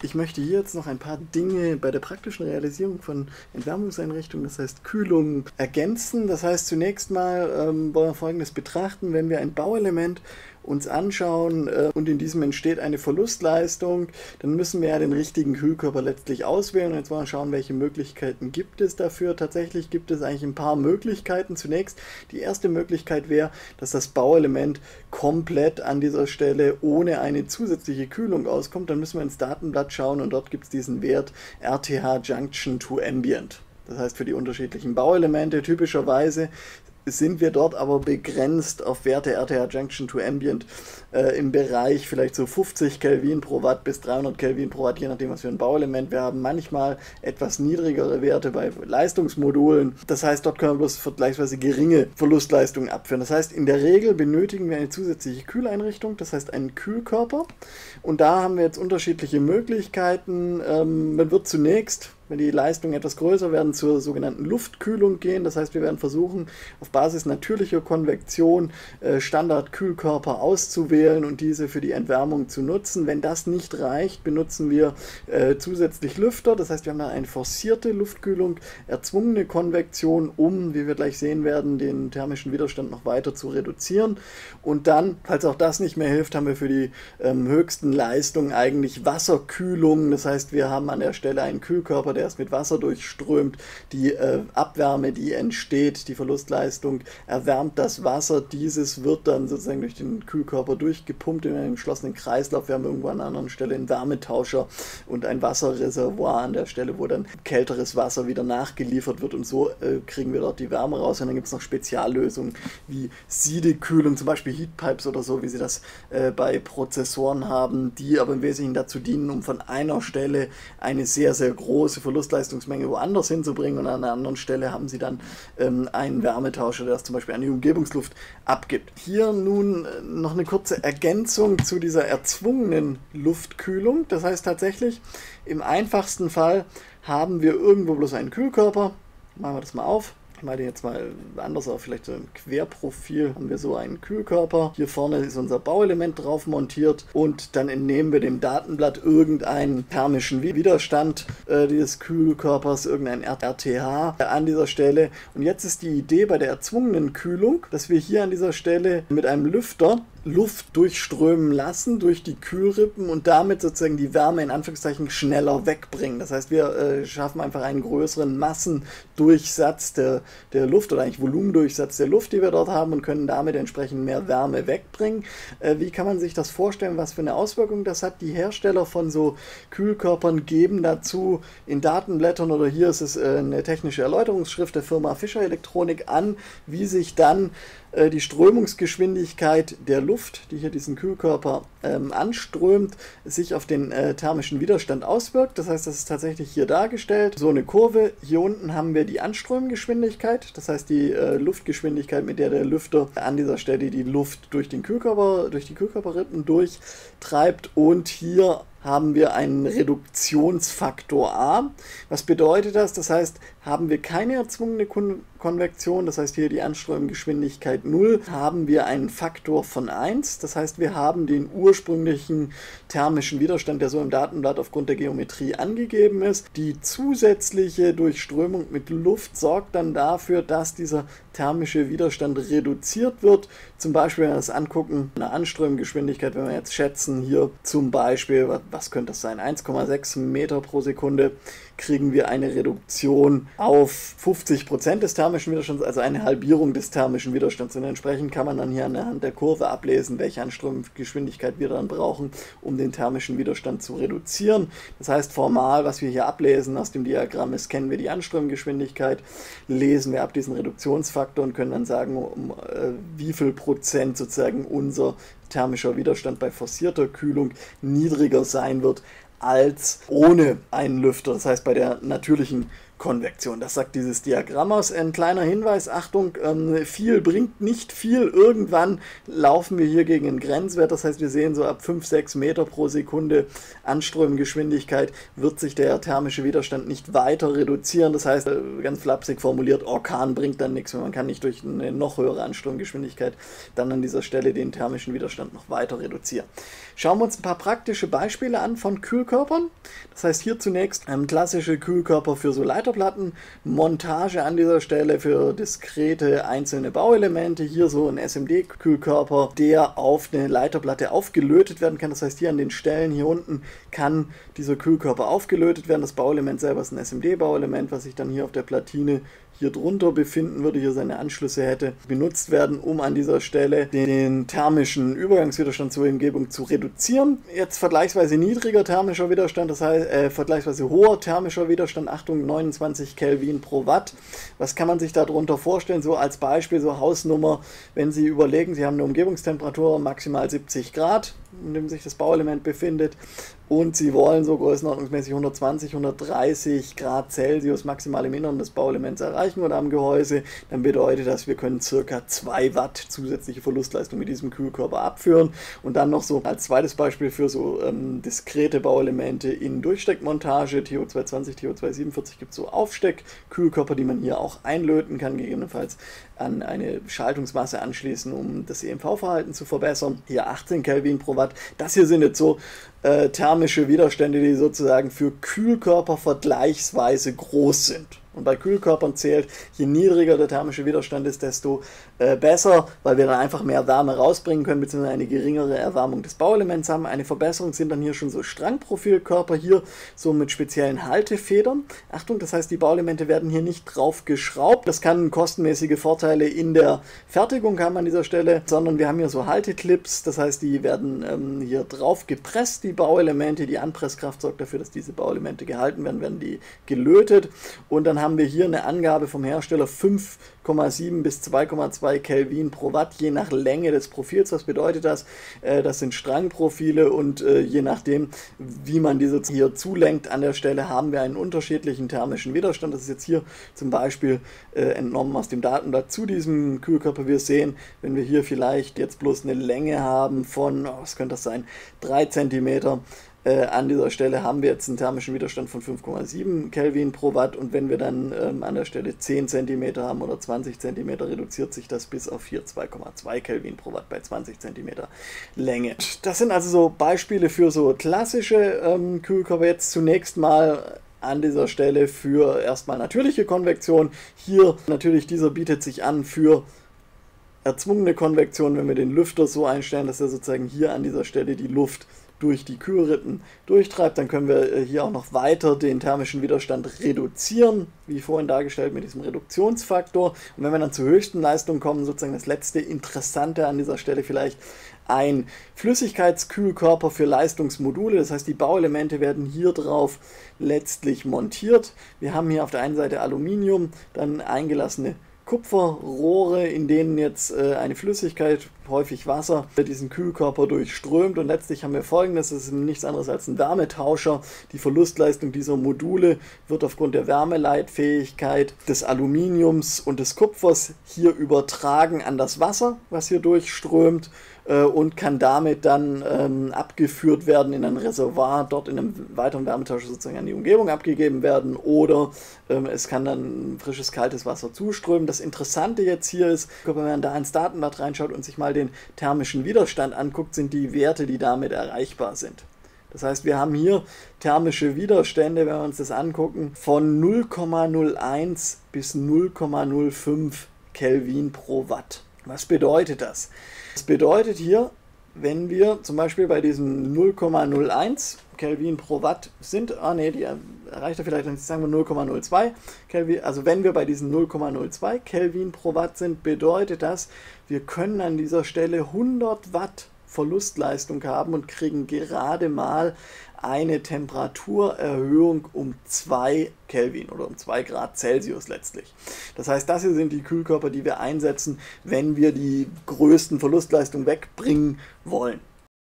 Ich möchte hier jetzt noch ein paar Dinge bei der praktischen Realisierung von Entwärmungseinrichtungen, das heißt Kühlung, ergänzen. Das heißt, zunächst mal wollen wir Folgendes betrachten: Wenn wir ein Bauelement uns anschauen und in diesem entsteht eine Verlustleistung, dann müssen wir ja den richtigen Kühlkörper letztlich auswählen. Und jetzt wollen wir schauen, welche Möglichkeiten gibt es dafür. Tatsächlich gibt es eigentlich ein paar Möglichkeiten. Zunächst, die erste Möglichkeit wäre, dass das Bauelement komplett an dieser Stelle ohne eine zusätzliche Kühlung auskommt. Dann müssen wir ins Datenblatt schauen und dort gibt es diesen Wert RTH Junction to Ambient. Das heißt, für die unterschiedlichen Bauelemente typischerweise sind wir dort aber begrenzt auf Werte RTH Junction to Ambient im Bereich vielleicht so 50 Kelvin pro Watt bis 300 Kelvin pro Watt, je nachdem, was für ein Bauelement wir haben. Manchmal etwas niedrigere Werte bei Leistungsmodulen. Das heißt, dort können wir bloß vergleichsweise geringe Verlustleistungen abführen. Das heißt, in der Regel benötigen wir eine zusätzliche Kühleinrichtung, das heißt einen Kühlkörper. Und da haben wir jetzt unterschiedliche Möglichkeiten. Man wird zunächst, wenn die Leistungen etwas größer werden, zur sogenannten Luftkühlung gehen. Das heißt, wir werden versuchen, auf Basis natürlicher Konvektion Standardkühlkörper auszuwählen und diese für die Entwärmung zu nutzen. Wenn das nicht reicht, benutzen wir zusätzlich Lüfter. Das heißt, wir haben dann eine forcierte Luftkühlung, erzwungene Konvektion, um, wie wir gleich sehen werden, den thermischen Widerstand noch weiter zu reduzieren. Und dann, falls auch das nicht mehr hilft, haben wir für die höchsten Leistungen eigentlich Wasserkühlung. Das heißt, wir haben an der Stelle einen Kühlkörper, der ist mit Wasser durchströmt. Die Abwärme, die entsteht, die Verlustleistung, erwärmt das Wasser. Dieses wird dann sozusagen durch den Kühlkörper durchgepumpt in einem geschlossenen Kreislauf. Wir haben irgendwo an einer anderen Stelle einen Wärmetauscher und ein Wasserreservoir an der Stelle, wo dann kälteres Wasser wieder nachgeliefert wird und so kriegen wir dort die Wärme raus. Und dann gibt es noch Speziallösungen wie Siedekühlung, zum Beispiel Heatpipes oder so, wie sie das bei Prozessoren haben, die aber im Wesentlichen dazu dienen, um von einer Stelle eine sehr, sehr große Verlustleistungsmenge woanders hinzubringen und an einer anderen Stelle haben sie dann einen Wärmetauscher, der das zum Beispiel an die Umgebungsluft abgibt. Hier nun noch eine kurze Ergänzung zu dieser erzwungenen Luftkühlung. Das heißt tatsächlich, im einfachsten Fall haben wir irgendwo bloß einen Kühlkörper. Machen wir das mal auf. Ich mache den jetzt mal anders auf, vielleicht so ein Querprofil. Haben wir so einen Kühlkörper. Hier vorne ist unser Bauelement drauf montiert und dann entnehmen wir dem Datenblatt irgendeinen thermischen Widerstand dieses Kühlkörpers, irgendein RTH an dieser Stelle. Und jetzt ist die Idee bei der erzwungenen Kühlung, dass wir hier an dieser Stelle mit einem Lüfter Luft durchströmen lassen durch die Kühlrippen und damit sozusagen die Wärme in Anführungszeichen schneller wegbringen. Das heißt, wir schaffen einfach einen größeren Massendurchsatz der Luft oder eigentlich Volumendurchsatz der Luft, die wir dort haben und können damit entsprechend mehr Wärme wegbringen. Wie kann man sich das vorstellen, was für eine Auswirkung das hat? Die Hersteller von so Kühlkörpern geben dazu in Datenblättern oder hier ist es eine technische Erläuterungsschrift der Firma Fischer Elektronik an, wie sich dann die Strömungsgeschwindigkeit der Luft, die hier diesen Kühlkörper anströmt, sich auf den thermischen Widerstand auswirkt. Das heißt, das ist tatsächlich hier dargestellt. So eine Kurve. Hier unten haben wir die Anströmgeschwindigkeit, das heißt die Luftgeschwindigkeit, mit der der Lüfter an dieser Stelle die Luft durch den Kühlkörper, durch die Kühlkörperrippen durchtreibt und hier haben wir einen Reduktionsfaktor A. Was bedeutet das? Das heißt, haben wir keine erzwungene Konvektion, das heißt hier die Anströmgeschwindigkeit 0, haben wir einen Faktor von 1. Das heißt, wir haben den ursprünglichen thermischen Widerstand, der so im Datenblatt aufgrund der Geometrie angegeben ist. Die zusätzliche Durchströmung mit Luft sorgt dann dafür, dass dieser thermische Widerstand reduziert wird. Zum Beispiel, wenn wir das angucken, eine Anströmgeschwindigkeit, wenn wir jetzt schätzen, hier zum Beispiel, was könnte das sein, 1,6 Meter pro Sekunde, kriegen wir eine Reduktion auf 50% des thermischen Widerstands, also eine Halbierung des thermischen Widerstands. Und entsprechend kann man dann hier anhand der Kurve ablesen, welche Anströmgeschwindigkeit wir dann brauchen, um den thermischen Widerstand zu reduzieren. Das heißt, formal, was wir hier ablesen aus dem Diagramm ist, kennen wir die Anströmgeschwindigkeit, lesen wir ab diesen Reduktionsfaktor und können dann sagen, um wie viel Prozent sozusagen unser thermischer Widerstand bei forcierter Kühlung niedriger sein wird als ohne einen Lüfter, das heißt bei der natürlichen Konvektion. Das sagt dieses Diagramm aus. Ein kleiner Hinweis, Achtung, viel bringt nicht viel. Irgendwann laufen wir hier gegen einen Grenzwert. Das heißt, wir sehen so ab 5, 6 Meter pro Sekunde Anströmgeschwindigkeit wird sich der thermische Widerstand nicht weiter reduzieren. Das heißt, ganz flapsig formuliert, Orkan bringt dann nichts mehr. Man kann nicht durch eine noch höhere Anströmgeschwindigkeit dann an dieser Stelle den thermischen Widerstand noch weiter reduzieren. Schauen wir uns ein paar praktische Beispiele an von Kühlkörpern. Das heißt, hier zunächst klassische Kühlkörper für so Leiterplatten, Montage an dieser Stelle für diskrete einzelne Bauelemente. Hier so ein SMD-Kühlkörper, der auf eine Leiterplatte aufgelötet werden kann. Das heißt, hier an den Stellen hier unten kann dieser Kühlkörper aufgelötet werden. Das Bauelement selber ist ein SMD-Bauelement, was sich dann hier auf der Platine hier drunter befinden würde, hier seine Anschlüsse hätte, benutzt werden, um an dieser Stelle den thermischen Übergangswiderstand zur Umgebung zu reduzieren. Jetzt vergleichsweise niedriger thermischer Widerstand, das heißt vergleichsweise hoher thermischer Widerstand, Achtung, 29 Kelvin pro Watt. Was kann man sich darunter vorstellen? So als Beispiel, so Hausnummer, wenn Sie überlegen, Sie haben eine Umgebungstemperatur maximal 70 Grad, in dem sich das Bauelement befindet, und Sie wollen so größenordnungsmäßig 120, 130 Grad Celsius maximal im Inneren des Bauelements erreichen oder am Gehäuse, dann bedeutet das, wir können ca. 2 Watt zusätzliche Verlustleistung mit diesem Kühlkörper abführen. Und dann noch so als zweites Beispiel für so diskrete Bauelemente in Durchsteckmontage, TO220, TO247 gibt es so Aufsteckkühlkörper, die man hier auch einlöten kann, gegebenenfalls an eine Schaltungsmasse anschließen, um das EMV-Verhalten zu verbessern. Hier 18 Kelvin pro Watt. Das hier sind jetzt so thermische Widerstände, die sozusagen für Kühlkörper vergleichsweise groß sind. Und bei Kühlkörpern zählt, je niedriger der thermische Widerstand ist, desto besser, weil wir dann einfach mehr Wärme rausbringen können, beziehungsweise eine geringere Erwärmung des Bauelements haben. Eine Verbesserung sind dann hier schon so Strangprofilkörper, hier so mit speziellen Haltefedern. Achtung, das heißt, die Bauelemente werden hier nicht drauf geschraubt. Das kann kostenmäßige Vorteile in der Fertigung haben an dieser Stelle, sondern wir haben hier so Halteclips, das heißt, die werden hier drauf gepresst, die Bauelemente. Die Anpresskraft sorgt dafür, dass diese Bauelemente gehalten werden, werden die gelötet. Und dann haben wir hier eine Angabe vom Hersteller 5,7 bis 2,2 Kelvin pro Watt, je nach Länge des Profils. Was bedeutet das? Das sind Strangprofile und je nachdem, wie man diese hier zulenkt an der Stelle, haben wir einen unterschiedlichen thermischen Widerstand. Das ist jetzt hier zum Beispiel entnommen aus dem Datenblatt zu diesem Kühlkörper. Wir sehen, wenn wir hier vielleicht jetzt bloß eine Länge haben von, was könnte das sein, 3 cm, an dieser Stelle haben wir jetzt einen thermischen Widerstand von 5,7 Kelvin pro Watt, und wenn wir dann an der Stelle 10 cm haben oder 20 cm, reduziert sich das bis auf hier 2,2 Kelvin pro Watt bei 20 cm Länge. Das sind also so Beispiele für so klassische Kühlkörper. Jetzt zunächst mal an dieser Stelle für erstmal natürliche Konvektion. Hier natürlich, dieser bietet sich an für erzwungene Konvektion, wenn wir den Lüfter so einstellen, dass er sozusagen hier an dieser Stelle die Luft durch die Kühlrippen durchtreibt. Dann können wir hier auch noch weiter den thermischen Widerstand reduzieren, wie vorhin dargestellt mit diesem Reduktionsfaktor. Und wenn wir dann zur höchsten Leistung kommen, sozusagen das letzte Interessante an dieser Stelle vielleicht ein Flüssigkeitskühlkörper für Leistungsmodule. Das heißt, die Bauelemente werden hier drauf letztlich montiert. Wir haben hier auf der einen Seite Aluminium, dann eingelassene Kupferrohre, in denen jetzt eine Flüssigkeit, häufig Wasser, diesen Kühlkörper durchströmt, und letztlich haben wir Folgendes: Das ist nichts anderes als ein Wärmetauscher. Die Verlustleistung dieser Module wird aufgrund der Wärmeleitfähigkeit des Aluminiums und des Kupfers hier übertragen an das Wasser, was hier durchströmt, und kann damit dann abgeführt werden in ein Reservoir, dort in einem weiteren Wärmetauscher sozusagen an die Umgebung abgegeben werden, oder es kann dann frisches, kaltes Wasser zuströmen. Das Interessante jetzt hier ist, wenn man da ins Datenblatt reinschaut und sich mal den thermischen Widerstand anguckt, sind die Werte, die damit erreichbar sind. Das heißt, wir haben hier thermische Widerstände, wenn wir uns das angucken, von 0,01 bis 0,05 Kelvin pro Watt. Was bedeutet das? Das bedeutet hier, wenn wir zum Beispiel bei diesem 0,01 Kelvin pro Watt sind, die erreicht er vielleicht, sagen wir 0,02 Kelvin, also wenn wir bei diesen 0,02 Kelvin pro Watt sind, bedeutet das, wir können an dieser Stelle 100 Watt Verlustleistung haben und kriegen gerade mal eine Temperaturerhöhung um 2 Kelvin oder um 2 Grad Celsius letztlich. Das heißt, das hier sind die Kühlkörper, die wir einsetzen, wenn wir die größten Verlustleistungen wegbringen wollen.